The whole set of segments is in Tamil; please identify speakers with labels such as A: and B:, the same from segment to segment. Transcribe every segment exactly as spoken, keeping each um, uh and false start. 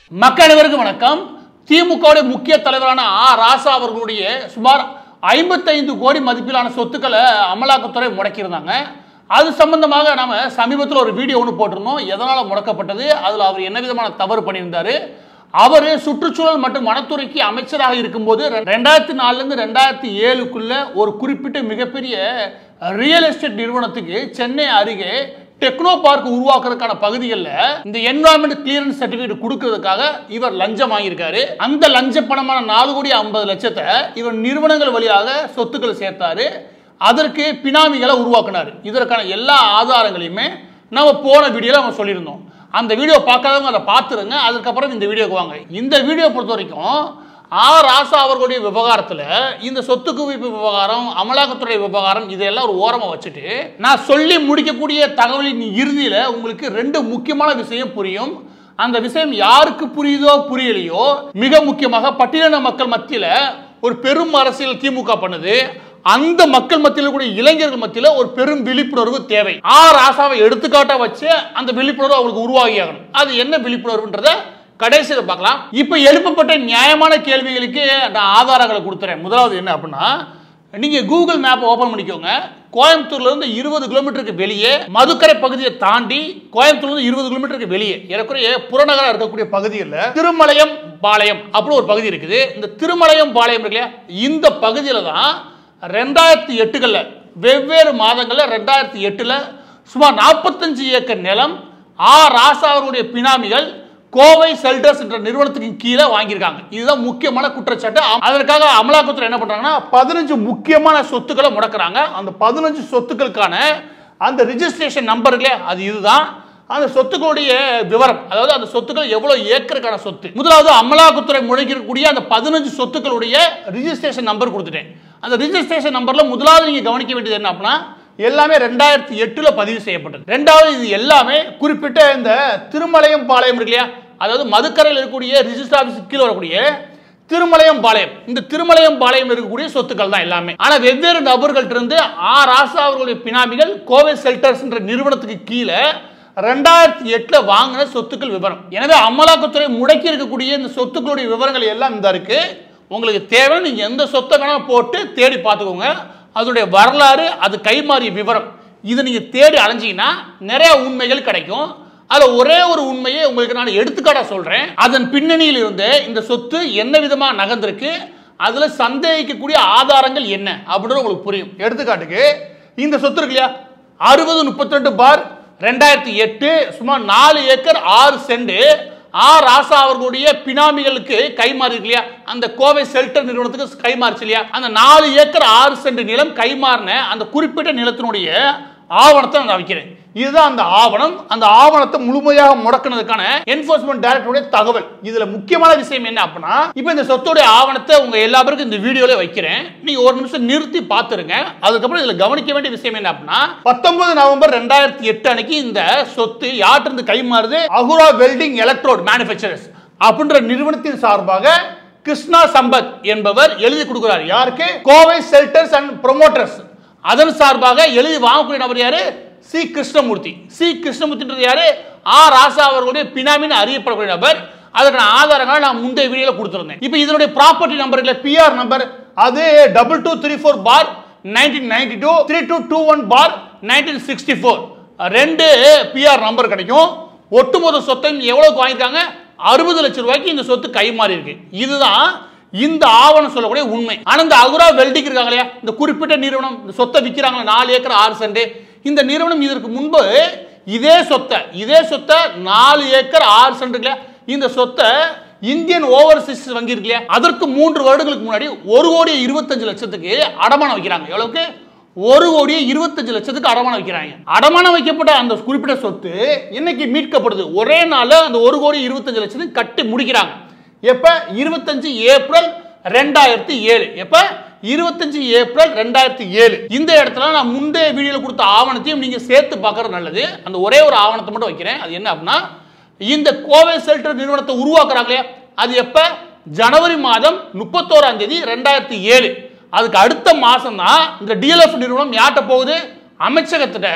A: மக்கள் அனைவருக்கும் வணக்கம். திமுகவுடைய முக்கிய தலைவரான ஆ ராசா அவர்களுடைய சுமார் ஐம்பத்தைந்து கோடி மதிப்பிலான சொத்துக்களை அமலாக்கத்துறை முடக்கியிருந்தாங்க. அது சம்பந்தமாக நாம சமீபத்தில் ஒரு வீடியோ ஒன்று போட்டிருந்தோம். எதனால முடக்கப்பட்டது, அதில் அவர் என்ன விதமான தவறு பண்ணியிருந்தாரு, அவர் சுற்றுச்சூழல் மற்றும் வனத்துறைக்கு அமைச்சராக இருக்கும்போது ரெண்டாயிரத்தி நாலுல இருந்து ரெண்டாயிரத்தி ஏழுக்குள்ள ஒரு குறிப்பிட்ட மிகப்பெரிய ரியல் எஸ்டேட் நிறுவனத்துக்கு சென்னை அருகே டெக்னோ பார்க் உருவாக்குறதுக்கான பகுதிகளில் இந்த என்வரான்மெண்ட் கிளியரன்ஸ் சர்டிபிகேட் கொடுக்கறதுக்காக இவர் லஞ்சம் வாங்கியிருக்காரு. அந்த லஞ்ச பணமான நாலு கோடி ஐம்பது லட்சத்தை இவர் நிறுவனங்கள் வழியாக சொத்துக்களை சேர்த்தாரு. அதற்கு பினாமிகளை உருவாக்குனாரு. இதற்கான எல்லா ஆதாரங்களையுமே நம்ம போன வீடியோல நம்ம சொல்லியிருந்தோம். அந்த வீடியோ பார்க்காதவங்க அதை பார்த்துருங்க. அதுக்கப்புறம் இந்த வீடியோக்கு வாங்க. இந்த வீடியோ பொறுத்த வரைக்கும் ஆ ராசா அவர்களுடைய விவகாரத்தில் இந்த சொத்து குவிப்பு விவகாரம், அமலாக்கத்துறை விவகாரம், இதெல்லாம் ஒரு ஓரமாக வச்சுட்டு நான் சொல்லி முடிக்கக்கூடிய தகவலின் இறுதியில் உங்களுக்கு ரெண்டு முக்கியமான விஷயம் புரியும். அந்த விஷயம் யாருக்கு புரியுதோ புரியலையோ, மிக முக்கியமாக பட்டியலின மக்கள் மத்தியில் ஒரு பெரும் அரசியல் திமுக பண்ணுது. அந்த மக்கள் மத்தியில் கூட இளைஞர்கள் மத்தியில் ஒரு பெரும் விழிப்புணர்வு தேவை. ஆ ராசாவை எடுத்துக்காட்டா வச்சு அந்த விழிப்புணர்வு அவங்களுக்கு உருவாகி ஆகணும். அது என்ன விழிப்புணர்வுன்றத கடைசியில் பார்க்கலாம். இப்ப எழுப்பப்பட்ட நியாயமான கேள்விகளுக்கு நான் ஆதாரங்களை கொடுத்துறேன். முதலாவது என்ன அப்படின்னா, நீங்க கூகுள் மேப் ஓபன் பண்ணிக்கோங்க. கோயம்புத்தூர்ல இருந்து இருபது கிலோமீட்டருக்கு வெளியே மதுக்கரை பகுதியை தாண்டி கோயம்புத்தூர்ல இருந்து இருபது கிலோமீட்டருக்கு வெளியே ஏறக்குறைய புறநகரா இருக்கக்கூடிய பகுதியில் திருமலையம் பாளையம் அப்படி ஒரு பகுதி இருக்குது. இந்த திருமலையம் பாளையம் இருக்கு இல்லையா, இந்த பகுதியில தான் ரெண்டாயிரத்தி எட்டுகள்ல வெவ்வேறு மாதங்கள்ல ரெண்டாயிரத்தி எட்டுல சுமார் நாற்பத்தஞ்சு ஏக்கர் நிலம் ஆ ராசா அவருடைய பினாமிகள் கோவை செல்டர்ஸ் என்ற நிறுவனத்துக்கு கீழே வாங்கியிருக்காங்க. இதுதான் முக்கியமான குற்றச்சாட்டு. அதற்காக அமலாக்கத்துறை என்ன பண்றாங்கன்னா பதினஞ்சு முக்கியமான சொத்துக்களை முடக்கிறாங்க. அந்த பதினஞ்சு சொத்துக்களுக்கான அந்த ரிஜிஸ்ட்ரேஷன் நம்பர் இல்லையா, அது இதுதான். அந்த சொத்துக்களுடைய விவரம், அதாவது அந்த சொத்துக்கள் எவ்வளவு ஏக்கருக்கான சொத்து. முதலாவது அமலாக்கத்துறை முடக்கிக்கூடிய அந்த பதினஞ்சு சொத்துக்களுடைய ரிஜிஸ்ட்ரேஷன் நம்பர் கொடுத்துட்டேன். அந்த ரிஜிஸ்ட்ரேஷன் நம்பர்ல முதலாவது நீங்க கவனிக்க வேண்டியது என்ன அப்படின்னா, எல்லாமே ரெண்டாயிரத்தி எட்டுல பதிவு செய்யப்பட்டது. ரெண்டாவது, இது எல்லாமே குறிப்பிட்ட இந்த திருமலையம் பாளையம் இருக்கு இல்லையா, அதாவது மதுக்கரையில் இருக்கக்கூடிய ரிஜிஸ்டர் ஆபீஸ் கீழே வரக்கூடிய திருமலையம் பாளையம், இந்த திருமலையம் பாளையம் இருக்கக்கூடிய சொத்துக்கள் தான் எல்லாமே. ஆனா வெவ்வேறு நபர்கள்ட்ட இருந்து ஆ ராசா அவர்களுடைய பினாமிகள் கோவை செல்டர்ஸ் என்ற நிறுவனத்துக்கு கீழே ரெண்டாயிரத்தி எட்டுல வாங்கின சொத்துக்கள் விவரம். எனவே அமலாக்கத்துறை முடக்கி இருக்கக்கூடிய இந்த சொத்துக்களுடைய விவரங்கள் எல்லாம் இந்த இருக்கு. உங்களுக்கு தேவை, நீங்க எந்த சொத்தை வேணா போட்டு தேடி பார்த்துக்கோங்க. அதனுடைய வரலாறு, அது கைமாறிய விவரம், இதை நீங்க தேடி அலைஞ்சீங்கன்னா நிறைய உண்மைகள் கிடைக்கும். அதுல ஒரே ஒரு உண்மையை உங்களுக்கு நான் எடுத்துக்காட்டா சொல்றேன். அதன் பின்னணியில் இருந்து இந்த சொத்து என்ன விதமா நகர்ந்திருக்கு, அதுல சந்தேகிக்கக்கூடிய ஆதாரங்கள் என்ன அப்படின்னு உங்களுக்கு புரியும். எடுத்துக்காட்டுக்கு இந்த சொத்து இருக்கு இல்லையா, அறுபது முப்பத்தி ரெண்டு பார் ரெண்டாயிரத்தி எட்டு சுமார் நாலு ஏக்கர் ஆறு சென்ட் ஆ ராசா அவர்களுடைய பினாமிகளுக்கு கைமாறி இருக்கு இல்லையா, அந்த கோவை செல்டர் நிறுவனத்துக்கு கைமாறிச்சு இல்லையா, அந்த நாலு ஏக்கர் ஆறு சென்ட் நிலம் கைமாறின அந்த குறிப்பிட்ட நிலத்தினுடைய ஆவணத்தை நான் வைக்கிறேன். இதுதான் அந்த ஆவணம். அந்த ஆவணத்தை முழுமையாக முடக்கினதுக்கான என்போர்ஸ்மென்ட் டைரக்டருடைய தகவல். இதுல முக்கியமான விஷயம் என்ன அப்படின்னா, இப்போ இந்த சொத்துடைய ஆவணத்தை உங்க எல்லா பேருக்கும் இந்த வீடியோல வைக்கிறேன். நீங்க ஒரு நிமிஷம் நிறுத்தி பார்த்துருங்க. அதுக்கப்புறம் இதுல கவனிக்க வேண்டிய விஷயம் என்ன அப்படின்னா, பத்தொன்பது நவம்பர் ரெண்டாயிரத்தி எட்டு அன்னைக்கு இந்த சொத்து யாற்றிருந்து கைமாறுது, அகுரா வெல்டிங் எலக்ட்ரோட் மேனுஃபேக்சரர்ஸ் அப்படின்ற நிறுவனத்தின் சார்பாக கிருஷ்ணா சம்பத் என்பவர் எழுதி கொடுக்கிறார். யாருக்கு? Kovai shelters and promoters. அதன் சார்பாக எழுதி வாங்கக்கூடிய நபர் யாரு? சி கிருஷ்ணமூர்த்தி. சி கிருஷ்ணமூர்த்தி யாரு? ஆ ராசா அவர்களுடைய பினாமின்னு அறியப்படக்கூடிய நபர். அதற்கான ஆதாரங்களை நான் முந்தைய வீடியோல கொடுத்திருந்தேன். இப்போ இதனுடைய ப்ராப்பர்ட்டி நம்பர் இல்ல, பிஆர் நம்பர், அது double two three four bar nineteen ninety two three two two one bar nineteen sixty four ரெண்டு பிஆர் நம்பர் கிடைக்கும். ஒட்டுமொத்த சொத்தையும் எவ்வளவுக்கு வாங்கியிருக்காங்க? அறுபது லட்சம் ரூபாய்க்கு இந்த சொத்து கைமாறி இருக்கு. இதுதான் இந்த ஆவணம் சொல்லக்கூடிய உண்மை. ஆனா இந்த அகுரா வெல்டிங் இருக்காங்க இல்லையா, இந்த குறிப்பிட்ட நிறுவனம் இந்த சொத்தை விற்கிறாங்க நாலு ஏக்கர் ஆறு சென்ட். இந்த நிறுவனம் இதற்கு முன்பு இதே சொத்தை இதே சொத்தை நாலு ஏக்கர் ஆறு சென்ட் இந்த சொத்தை இந்தியன் ஓவர்சீஸ் வங்கி இருக்கு இல்லையா, அதற்கு மூன்று வருடங்களுக்கு முன்னாடி ஒரு கோடி இருபத்தஞ்சு லட்சத்துக்கு அடமானம் வைக்கிறாங்க. எவ்வளவுக்கு? ஒரு கோடியே இருபத்தஞ்சு லட்சத்துக்கு அடமானம் வைக்கிறாங்க. அடமானம் வைக்கப்பட்ட அந்த குறிப்பிட்ட சொத்து இன்னைக்கு மீட்கப்படுது. ஒரே நாள் அந்த ஒரு கோடி இருபத்தஞ்சு லட்சத்துக்கு கட்டி முடிக்கிறாங்க. எப்ப? இருபத்தஞ்சு ஏப்ரல் ரெண்டாயிரத்தி ஏழு. எப்ப? இருபத்தஞ்சு ஏப்ரல் ரெண்டாயிரத்தி ஏழு. இந்த இடத்துல நான் முந்தைய வீடியோல கொடுத்த ஆவணத்தையும் நீங்க சேர்த்து பார்க்கறது நல்லது. அந்த ஒரே ஒரு ஆவணத்தை மட்டும் வைக்கிறேன். அது என்ன அப்படின்னா, இந்த கோவை செல்டர் நிறுவனத்தை உருவாக்குறாங்களே, அது எப்ப? ஜனவரி மாதம் முப்பத்தோராம் தேதி ரெண்டாயிரத்தி ஏழு. அதுக்கு அடுத்த மாசம் தான் இந்த டிஎல்எஃப் நிறுவனம் யார்ட்ட போகுது? அமைச்சகத்திட்ட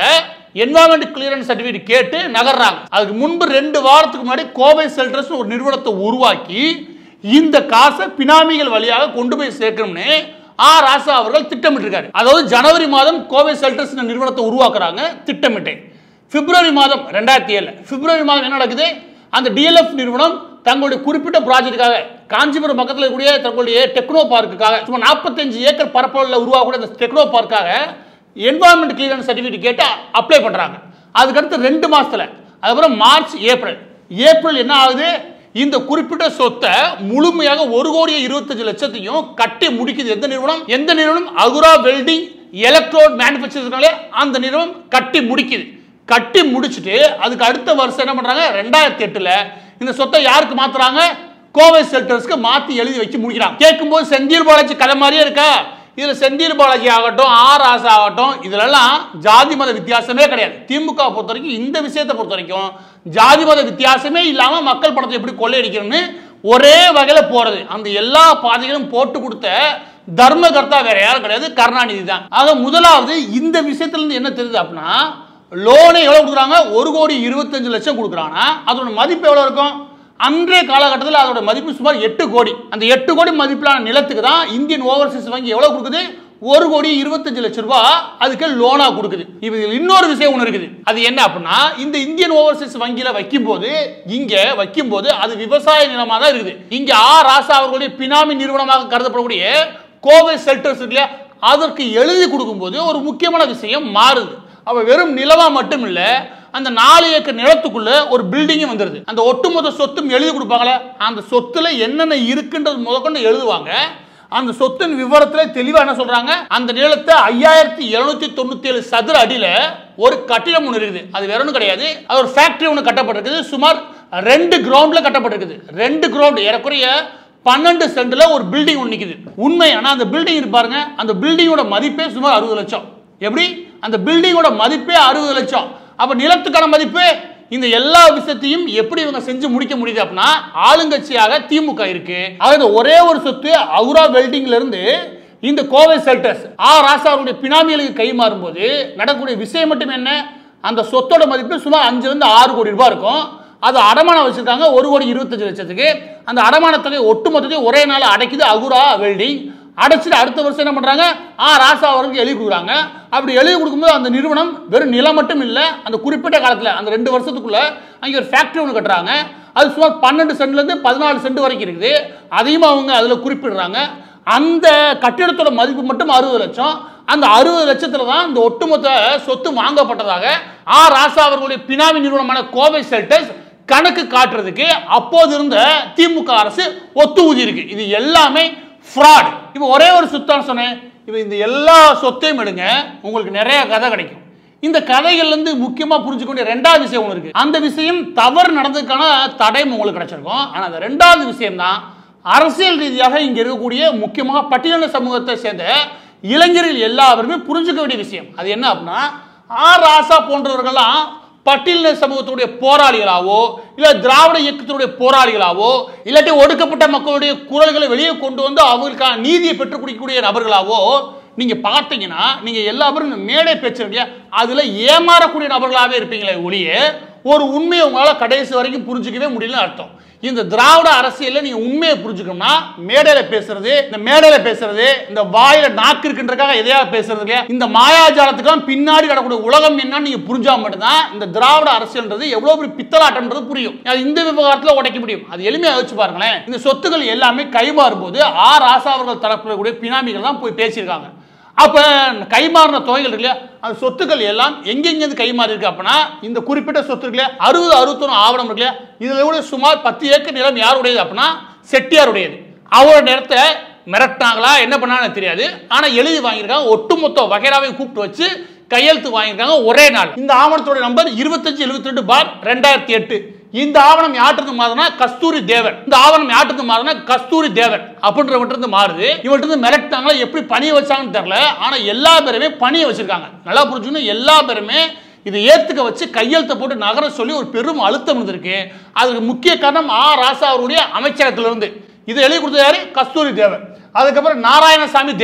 A: என்வாயன்மெண்ட் கிளியரன்ஸ் சர்டிபிகேட் கேட்டு நகர்றாங்க. அதுக்கு முன்பு ரெண்டு வாரத்துக்கு முன்னாடி கோவை ஷெல்டர்ஸ் ஒரு நிறுவனத்தை உருவாக்கி இந்த காசை பினாமிகள் வழியாக கொண்டு போய் சேர்க்கணும்னு ஆ ராசா அவர்கள் திட்டமிட்டிருக்காரு. அதாவது ஜனவரி மாதம் கோவை ஷெல்டர்ஸ் நிறுவனத்தை உருவாக்குறாங்க திட்டமிட்டு. பிப்ரவரி மாதம் ரெண்டாயிரத்தி ஏழு பிப்ரவரி மாதம் என்ன நடக்குது? அந்த டிஎல்எஃப் நிறுவனம் தங்களுடைய குறிப்பிட்ட ப்ராஜெக்டுக்காக காஞ்சிபுரம் பக்கத்தில் இருக்கக்கூடிய தங்களுடைய டெக்னோ பார்க்குக்காக சுமார் நாற்பத்தஞ்சு ஏக்கர் பரப்பளவில் உருவாகக்கூடிய அந்த டெக்னோ பார்க்காக என்வாயன்மெண்ட் கிளியரன்ஸ் சர்டிஃபிகேட் கேட்டு அப்ளை பண்ணுறாங்க. அதுக்கடுத்து ரெண்டு மாதத்தில் அதுக்கப்புறம் மார்ச் ஏப்ரல் ஏப்ரல் என்ன ஆகுது? இந்த குறிப்பிட்ட சொத்தை முழுமையாக ஒரு கோடி இருபத்தஞ்சு லட்சத்தையும் கட்டி முடிக்குது. எந்த நிறுவனம்? எந்த நிறுவனம்? அகுரா வெல்டிங் எலக்ட்ரோட் மேனுஃபேக்சர்னாலே அந்த நிறுவனம் கட்டி முடிக்குது. கட்டி முடிச்சுட்டு அதுக்கு அடுத்த வருஷம் என்ன பண்றாங்க? ரெண்டாயிரத்தி எட்டுல இந்த சொத்தை யாருக்கு மாத்துறாங்க? கோவை ஷெல்டர்ஸ்க்கு மாத்தி எழுதி வச்சு முடிக்கிறாங்க. கேட்கும்போது செந்தில் பாலாஜி கதை மாதிரியே இருக்கா? இதுல செந்தில் பாலாஜி ஆகட்டும், ஆர் ராசா ஆகட்டும், இதுலலாம் ஜாதி மத வித்தியாசமே கிடையாது. திமுக பொறுத்த வரைக்கும் இந்த விஷயத்தை பொறுத்த வரைக்கும் ஜாதி மத வித்தியாசமே இல்லாம மக்கள் பணத்தை எப்படி கொள்ளையடிக்கணும்னு ஒரே வகையில போறது. அந்த எல்லா பாதைகளும் போட்டு கொடுத்த தர்மகர்த்தா வேற யாரும் கிடையாது, கருணாநிதி தான். ஆக முதலாவது இந்த விஷயத்துல இருந்து என்ன தெரியுது அப்படின்னா, லோனை எவ்வளவு கொடுக்குறாங்க? ஒரு கோடி இருபத்தஞ்சு லட்சம் கொடுக்குறாங்க. அதோட மதிப்பு எவ்வளவு இருக்கும்? அன்றைய காலகட்டத்தில் அதோட மதிப்பு சுமார் எட்டு கோடி. அந்த எட்டு கோடி மதிப்பிலான நிலத்துக்கு தான் இந்தியன் ஓவர்சீஸ் வங்கி எவ்வளவு கொடுக்குது? ஒரு கோடி இருபத்தஞ்சு லட்சம் ரூபாய் அதுக்கு லோனா கொடுக்குது. இது இன்னொரு விஷயம் ஒன்று இருக்குது. அது என்ன அப்படின்னா, இந்த இந்தியன் ஓவர்சீஸ் வங்கியில வைக்கும் போது இங்க வைக்கும் போது அது விவசாய நிலமாக தான் இருக்குது. இங்க ஆ ராசா அவர்களுடைய பினாமி நிறுவனமாக கருதப்படக்கூடிய கோவை ஷெல்டர்ஸ் இல்லையா, அதற்கு எழுதி கொடுக்கும் போது ஒரு முக்கியமான விஷயம் மாறுது. அவ வெறும் நிலமா மட்டும் இல்ல, அந்த நாலு ஏக்கர் நிலத்துக்குள்ள ஒரு பில்டிங்கும் வந்துருது. அந்த ஒட்டுமொத்த சொத்தும் எழுதி கொடுப்பாங்களே, அந்த சொத்துல என்னென்ன இருக்குன்றது முதற்கொண்டு எழுதுவாங்க. அந்த சொத்தின் விவரத்துல தெளிவா என்ன சொல்றாங்க? அந்த நிலத்தை ஐயாயிரத்தி எழுநூத்தி தொண்ணூத்தி ஏழு சதுர அடியில ஒரு கட்டிடம் ஒன்று இருக்குது. அது வேற ஒன்றும் கிடையாது, அது ஒரு ஃபேக்டரி ஒன்று கட்டப்பட்டிருக்குது. சுமார் ரெண்டு கிரவுண்ட்ல கட்டப்பட்டிருக்குது. ரெண்டு கிரவுண்ட் ஏறக்குறைய பன்னெண்டு சென்ட்ல ஒரு பில்டிங் ஒன்று நிக்குது. உண்மை. ஆனா அந்த பில்டிங் இருப்பாருங்க, அந்த பில்டிங்கோட மதிப்பே சுமார் அறுபது லட்சம். எப்படி? அந்த பில்டிங்கோட மதிப்பே அறுபது லட்சம். அப்ப நிலத்துக்கான மதிப்பு. இந்த எல்லா விஷயத்தையும் எப்படி இவங்க செஞ்சு முடிக்க முடியுது அப்படின்னா, ஆளுங்கட்சியாக திமுக இருக்கு. அதாவது ஒரே ஒரு சொத்து அகுரா வெல்டிங்ல இருந்து இந்த கோவை ஷெல்டர்ஸ் ஆ ராசாவுடைய பினாமிகளுக்கு கை மாறும் போது நடக்கக்கூடிய விஷயம் மட்டும் என்ன? அந்த சொத்தோட மதிப்பு சுமார் அஞ்சுல இருந்து ஆறு கோடி ரூபாய் இருக்கும். அது அடமானம் வச்சிருக்காங்க ஒரு கோடி இருபத்தஞ்சு லட்சத்துக்கு. அந்த அடமான தொகை ஒட்டுமொத்தத்தையும் ஒரே நாள் அடைக்குது அகுரா வெல்டிங். அடைச்சிட்டு அடுத்த வருஷம் என்ன பண்றாங்க? ஆ ராசா அவருக்கு எழுதி கொடுக்குறாங்க. அப்படி எழுதி கொடுக்கும்போது அந்த நிறுவனம் வெறும் நிலம் மட்டும் இல்லை, அந்த குறிப்பிட்ட காலத்தில் அந்த ரெண்டு வருஷத்துக்குள்ள அங்கே ஒரு ஃபேக்டரி ஒன்று கட்டுறாங்க. அது சுமார் பன்னெண்டு சென்ட்லேருந்து பதினாலு சென்ட் வரைக்கும் இருக்குது. அதையும் அவங்க அதில் குறிப்பிடுறாங்க. அந்த கட்டிடத்தோட மதிப்பு மட்டும் அறுபது லட்சம். அந்த அறுபது லட்சத்துல தான் இந்த ஒட்டுமொத்த சொத்து வாங்கப்பட்டதாக ஆ ராசா அவர்களுடைய பினாமி நிறுவனமான கோவை ஷெல்டர்ஸ் கணக்கு காட்டுறதுக்கு அப்போது இருந்த திமுக அரசு ஒத்து ஊதி இருக்கு. இது எல்லாமே ஃப்ராட். இப்போ ஒரே ஒரு சொத்தான் சொன்னேன். இப்போ இந்த எல்லா சொத்தையும் எடுங்க, உங்களுக்கு நிறைய கதை கிடைக்கும். இந்த கதைகள்ல இருந்து முக்கியமா புரிஞ்சுக்கொண்ட ரெண்டாவது விஷயம் ஒன்று இருக்கு. அந்த விஷயம் தவறு நடந்ததுக்கான தடையும் உங்களுக்கு கிடைச்சிருக்கும். ஆனா அந்த ரெண்டாவது விஷயம் தான் அரசியல் ரீதியாக இங்க இருக்கக்கூடிய முக்கியமாக பட்டியலின சமூகத்தை சேர்ந்த இளைஞர்கள் எல்லாருமே புரிஞ்சுக்க வேண்டிய விஷயம். அது என்ன அப்படின்னா, ஆர் ராசா போன்றவர்கள்லாம் பட்டியலின சமூகத்துடைய போராளிகளாவோ இல்ல திராவிட இயக்கத்தினுடைய போராளிகளாவோ இல்லாட்டி ஒடுக்கப்பட்ட மக்களுடைய குரல்களை வெளியே கொண்டு வந்து அவங்களுக்கான நீதியை பெற்றுக் கொடுக்கக்கூடிய நபர்களாவோ நீங்க பார்த்தீங்கன்னா, நீங்க எல்லாரும் மேடை பேச்சு அதுல ஏமாறக்கூடிய நபர்களாகவே இருப்பீங்களே ஒழிய ஒரு உண்மையை உங்களால கடைசி வரைக்கும் புரிஞ்சுக்கவே முடியலன்னு அர்த்தம். இந்த திராவிட அரசியல்ல நீங்க உண்மையை புரிஞ்சுக்கணும்னா மேடையில பேசுறது, இந்த மேடையில பேசுறது, இந்த வாயில நாக்கு இருக்குன்றதுக்காக எதையா பேசுறது இல்லையா, இந்த மாயாஜாலத்துக்கு பின்னாடி நடக்கூடிய உலகம் என்னன்னு நீங்க புரிஞ்சா மட்டும்தான் இந்த திராவிட அரசியல்ன்றது எவ்வளவு பெரிய பித்தலாட்டம்ன்றது புரியும். அது இந்த விவகாரத்துல உடைக்க முடியும். அது எளிமையா யோசிச்சு பாருங்களேன். இந்த சொத்துக்கள் எல்லாமே கைமாறும் போது ஆ ராசா அவர்கள் தரப்புடைய பினாமிகள் தான் போய் பேசியிருக்காங்க. அப்ப கைமாறின தொகைகள் இல்லையா, அந்த சொத்துக்கள் எல்லாம் எங்கெங்க கைமாறி இருக்கு அப்படின்னா, இந்த குறிப்பிட்ட சொத்துக்களே அறுபது அறுபத்தொன்னு ஆவணம் இருக்கு இல்லையா, இதுல கூட சுமார் பத்து ஏக்கர் நிலம் யாருடையது அப்படின்னா செட்டியாருடையது. அவரோட நேரத்தை மிரட்டினாங்களா என்ன பண்ணான்னு தெரியாது, ஆனா எழுதி வாங்கியிருக்காங்க. ஒட்டுமொத்த வகைராவையும் கூப்பிட்டு வச்சு கையெழுத்து வாங்கியிருக்காங்க ஒரே நாள். இந்த ஆவணத்தோட நம்பர் இருபத்தஞ்சு எழுபத்தி ரெண்டு பார் ரெண்டாயிரத்தி எட்டு. இந்த ஆவணம் யார்ட்டு மாறுனா கஸ்தூரி தேவன். இந்த ஆவணம் யார்ட்டு மாறுனா கஸ்தூரி தேவன் அப்படின்றவங்க மாறுது. இவர்கிட்ட மிரட்டாங்களா எப்படி பணிய வச்சாங்கன்னு தெரியல, ஆனா எல்லா பேருமே பணிய வச்சிருக்காங்க. நல்லா புரிஞ்சுக்கணும், எல்லா பேருமே இதை ஏத்துக்க வச்சு கையெழுத்த போட்டு நகர சொல்லி ஒரு பெரும் அழுத்தம் இருந்திருக்கு. அதுக்கு முக்கிய காரணம் ஆ ராசா அவருடைய அமைச்சகத்திலிருந்து. இதை எழுதி கொடுத்தது யாரு? கஸ்தூரி தேவன். அதுக்கப்புறம் நாராயணசாமி தேவர்.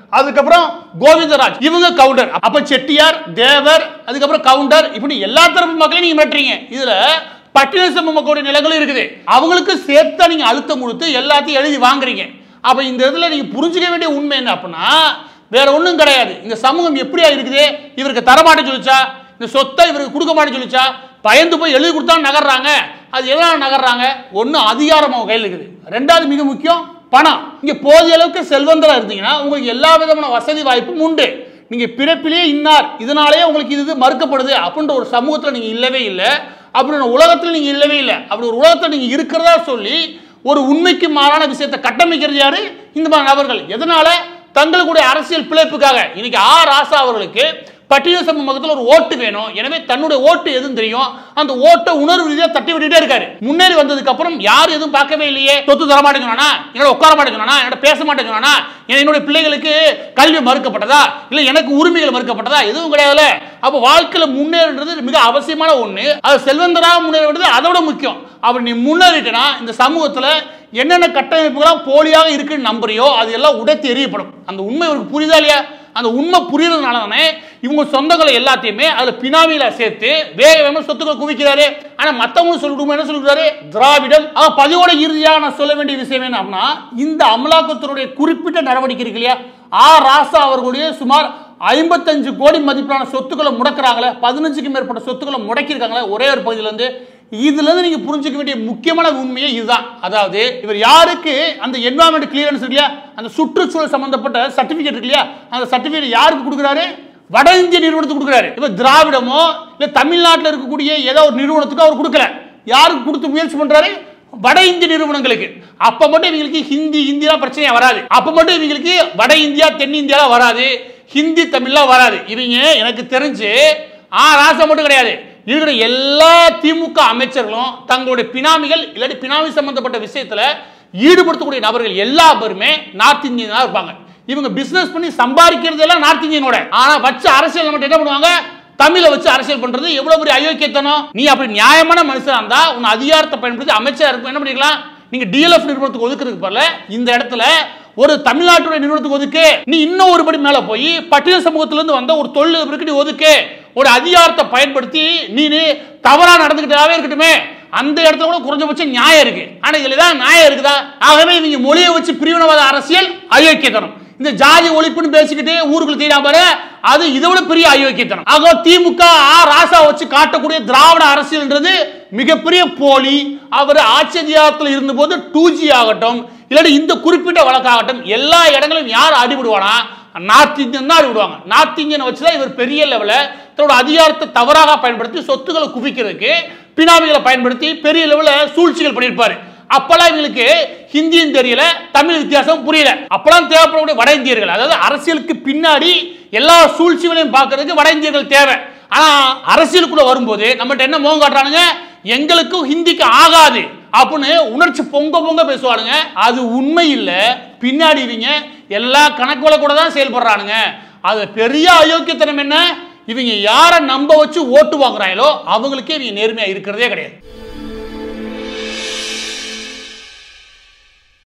A: அதுக்கப்புறம் கோவிந்தராஜ் இவங்க கவுண்டர். அப்ப செட்டியார், தேவர், அதுக்கப்புறம் கவுண்டர், இப்படி எல்லா தரப்பு மக்களையும் நீங்க மிரட்டுறீங்க. இதுல பட்டியல் சமூக மக்களுடைய நிலைகளும் இருக்குது. அவங்களுக்கு சேர்த்தா நீங்க அழுத்தம் கொடுத்து எல்லாத்தையும் எழுதி வாங்குறீங்க. அப்ப இந்த இதுல நீங்க புரிஞ்சுக்க வேண்டிய உண்மை என்ன அப்படின்னா வேற ஒன்றும் கிடையாது. இந்த சமூகம் எப்படியா இருக்குது, இவருக்கு தரமாட்டேன்னு சொல்லிச்சா, இந்த சொத்தை இவருக்கு கொடுக்க மாட்டேன்னு சொல்லிச்சா, பயந்து போய் எழுதி கொடுத்தா நகர்றாங்க. அது எதனால நகர்றாங்க? ஒன்று அதிகாரம் அவங்க கையில் இருக்குது, ரெண்டாவது மிக முக்கியம் பணம். இங்க போதிய அளவுக்கு செல்வந்தரா இருந்தீங்கன்னா உங்களுக்கு எல்லா விதமான வசதி வாய்ப்பும் உண்டு. நீங்க பிறப்பிலேயே இன்னார் இதனாலேயே உங்களுக்கு இது மறுக்கப்படுது அப்படின்ற ஒரு சமூகத்தில் நீங்க இல்லவே இல்லை. அப்படி உலகத்தில் நீங்க இல்லவே இல்லை. அப்படி ஒரு உலகத்தில் நீங்க இருக்கிறதா சொல்லி ஒரு உண்மைக்கு மாறான விஷயத்தை கட்டமைக்கிறது யாரு? இந்த மாதிரி நபர்கள். எதனால? தங்களுடைய அரசியல் பிழைப்புக்காக. இன்னைக்கு ஆ ராசா அவர்களுக்கு பட்டியல் சமூகத்தில் ஒரு ஓட்டு வேணும். எனவே தன்னுடைய ஓட்டு எதுவும் தெரியும், அந்த ஓட்டை உணர்வு ரீதியாக தட்டி விட்டுட்டே இருக்காரு. முன்னேறி வந்ததுக்கு அப்புறம் யார் எதுவும் பார்க்கவே இல்லையே, சொத்து தர மாட்டேங்கிறானா, என்னோட உட்கார மாட்டேங்கிறானா, என்னோட பேச மாட்டேங்கிறானா, என்னுடைய பிள்ளைகளுக்கு கல்வி மறுக்கப்பட்டதா, இல்லை எனக்கு உரிமைகள் மறுக்கப்பட்டதா, எதுவும் கிடையாதுல. அப்போ வாழ்க்கையில் முன்னேறுன்றது மிக அவசியமான ஒன்று. அது செல்வந்தராக முன்னேறது அதோட முக்கியம். அப்படி நீ முன்னேறிட்டனா இந்த சமூகத்தில் என்னென்ன கட்டமைப்புகளாம் போலியாக இருக்குன்னு நம்புறியோ அது எல்லாம் உடைத்து எறியப்படும். அந்த உண்மை இவருக்கு புரியுதா இல்லையா? அந்த உண்மை புரியறதுனால தானே இவங்க சொந்தங்களை எல்லாத்தையுமே அதுல பினாமியில சேர்த்து வேக வேகமா சொத்துக்களை குவிக்கிறாரு. ஆனா மத்தவங்க சொல்லிடுமா என்ன சொல்றாரு? திராவிடம். ஆனா பதிவோட இறுதியாக நான் சொல்ல வேண்டிய விஷயம் என்ன அப்படின்னா இந்த அமலாக்கத்துறையுடைய குறிப்பிட்ட நடவடிக்கை இருக்கு இல்லையா, ஆ ராசா அவர்களுடைய சுமார் ஐம்பத்தஞ்சு கோடி மதிப்பிலான சொத்துக்களை முடக்கிறாங்களே, பதினஞ்சுக்கு மேற்பட்ட சொத்துக்களை முடக்கியிருக்காங்களே ஒரே ஒரு பகுதியிலிருந்து. இதுல இருந்து நீங்க புரிஞ்சுக்க வேண்டிய முக்கியமான உண்மையே இதுதான். அதாவது இவர் யாருக்கு அந்த என்வரான்மெண்ட் கிளியரன்ஸ் இருக்கு இல்லையா, அந்த சுற்றுச்சூழல் சம்பந்தப்பட்ட சர்டிபிகேட் இருக்கு இல்லையா, அந்த சர்டிபிகேட் யாருக்கு கொடுக்குறாரு? வட இந்திய நிறுவனத்துக்கு கொடுக்குறாரு. இப்ப திராவிடமோ இல்ல தமிழ்நாட்டில் இருக்கக்கூடிய ஏதோ ஒரு நிறுவனத்துக்கு அவர் கொடுக்கல. யாருக்கு கொடுத்து முயற்சி பண்றாரு? வட இந்திய நிறுவனங்களுக்கு. அப்ப மட்டும் இவங்களுக்கு ஹிந்தி ஹிந்திலாம் பிரச்சனையா வராது. அப்ப மட்டும் இவங்களுக்கு வட இந்தியா தென்னிந்தியா வராது, ஹிந்தி தமிழ்லாம் வராது. இவங்க எனக்கு தெரிஞ்சு ஆ ராசா மட்டும் கிடையாது, இருக்கிற எல்லா திமுக அமைச்சர்களும் தங்களுடைய பினாமிகள் இல்லாட்டி பினாமி சம்பந்தப்பட்ட விஷயத்துல ஈடுபடுத்தக்கூடிய நபர்கள் எல்லா பேருமே நார்த் இந்தியன் இருப்பாங்க. இவங்க பிசினஸ் பண்ணி சம்பாதிக்கிறது எல்லாம் நார்த் இந்தியனோட. ஆனா வச்சு அரசியல் மட்டும் என்ன பண்ணுவாங்க? தமிழை வச்சு அரசியல் பண்றது எவ்வளவு பெரிய அயோக்கியத்தனம். நீ அப்படி நியாயமான மனுஷனா இருந்தா உன் அதிகாரத்தை பயன்படுத்தி அமைச்சர் இருக்கும் என்ன பண்ணிக்கலாம்? நீங்க டிஎல்எஃப் நிறுவனத்துக்கு ஒதுக்குறதுக்கு பதிலா இந்த இடத்துல ஒரு தமிழ்நாட்டுடைய நிறுவனத்துக்கு ஒதுக்கு. நீ இன்னும் ஒரு படி மேல போய் பட்டியல் சமூகத்திலிருந்து வந்த ஒரு தொழிலதிபருக்கு நீ ஒதுக்கு. ஒரு அதிகாரத்தை பயன்படுத்தி நீ தவறா நடந்துகிட்டாவே இருக்கட்டுமே, அந்த இடத்துல கூட குறைஞ்சபட்சம் நியாயம் இருக்கு. ஆனா இதுல தான் நியாயம் இருக்குதா? ஆகவே இவங்க மொழியை வச்சு பிரிவினவாத அரசியல் அயோக்கியத்தனம். இந்த ஜாதி ஒழிப்புன்னு பேசிக்கிட்டு ஊருக்குள்ள தீரா பாரு, அது இதை விட பெரிய அயோக்கியத்தனம். ஆக திமுக ஆ ராசா வச்சு காட்டக்கூடிய திராவிட அரசியல்ன்றது மிகப்பெரிய போலி. அவர் ஆட்சி அதிகாரத்தில் இருந்த போது டூ ஜி ஆகட்டும் இல்லாட்டி இந்த குறிப்பிட்ட வழக்காகட்டும் எல்லா இடங்களும் யார் அடிபடுவானா? நார்த் இந்தியன் தான் அடிபடுவாங்க. நார்த் இந்தியனை வச்சுதான் இவர் பெரிய லெவலில் தன்னோட அதிகாரத்தை தவறாக பயன்படுத்தி சொத்துக்களை குவிக்கிறதுக்கு பினாமிகளை பயன்படுத்தி பெரிய லெவலில் சூழ்ச்சிகள் பண்ணியிருப்பாரு. அப்பெல்லாம் இவங்களுக்கு ஹிந்தியும் தெரியல, தமிழ் வித்தியாசம் புரியல. அப்பெல்லாம் தேவைப்படக்கூடிய வட இந்தியர்கள், அதாவது அரசியலுக்கு பின்னாடி எல்லா சூழ்ச்சிகளையும் பார்க்கறதுக்கு வட இந்தியர்கள் தேவை. ஆனா அரசியலுக்குள்ள வரும்போது நம்மகிட்ட என்ன மோகம் காட்டுறானுங்க? எங்களுக்கும் ஹிந்திக்கு ஆகாது அப்படின்னு உணர்ச்சி பொங்க பொங்க பேசுவானுங்க. அது உண்மை இல்லை. பின்னாடி இவங்க எல்லா கணக்குல கூட தான் செயல்படுறானுங்க. அது பெரிய அயோக்கியத்தனம் என்ன? இவங்க யாரை நம்ப வச்சு ஓட்டு வாங்குறாங்களோ அவங்களுக்கே இவங்க நேர்மையா இருக்கிறதே கிடையாது.